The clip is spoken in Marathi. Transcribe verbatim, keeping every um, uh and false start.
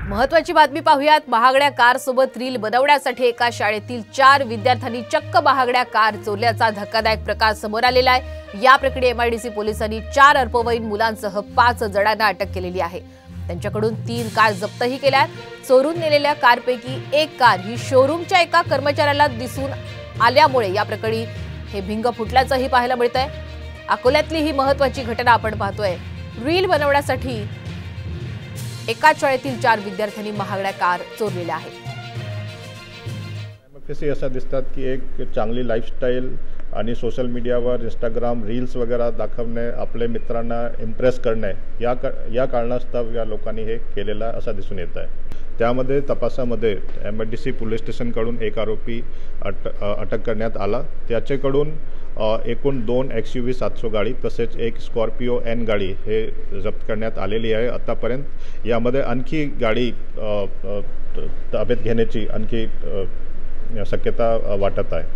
महत्त्वाची बातमी पाहूयात। महागड्या कार सोबत रील बनवण्यासाठी एका शाळेतील चार विद्यार्थ्यांनी चक्क महागड्या कार चोरल्याचा धक्कादायक प्रकार समोर आलेला आहे। या प्रकरणी एमआयडीसी पोलिसांनी चार अल्पवयीन मुलांसह पाच जणांना अटक केलेली आहे। त्यांच्याकडून तीन कार जप्तही केल्या आहेत। चोरून नेलेल्या कारपैकी एक कार ही शोरूमच्या एका कर्मचाऱ्याला दिसून आल्यामुळे या प्रकरणी हे भिंग फुटल्याचंही पाहायला मिळतंय। अकोल्यातली ही महत्त्वाची घटना आपण पाहतोय। रील बनवण्यासाठी एका शाळेतील चार विद्यार्थ्यांनी महागड्या कार चोरलेल्या आहेत। कसे असा दिसतात की एक चांगली लाईफस्टाईल आणि सोशल मीडियावर इंस्टाग्राम रील्स वगैरे दाखवणे, आपले मित्रांना इम्प्रेस करणे, या या कारणास्तव या लोकांनी हे केलेला असा दिसून येत आहे। त्यामध्ये तपासामध्ये एमआयडीसी पोलीस स्टेशनकडून एक आरोपी अट अटक करण्यात आला। त्याच्याकडून एकूण दोन एक्स यू व्ही सातशे गाडी तसेच एक स्कॉर्पिओ एन गाडी हे जप्त करण्यात आलेली आहे। आतापर्यंत यामध्ये आणखी गाडी ताब्यात घेण्याची आणखी शक्यता वाटत आहे।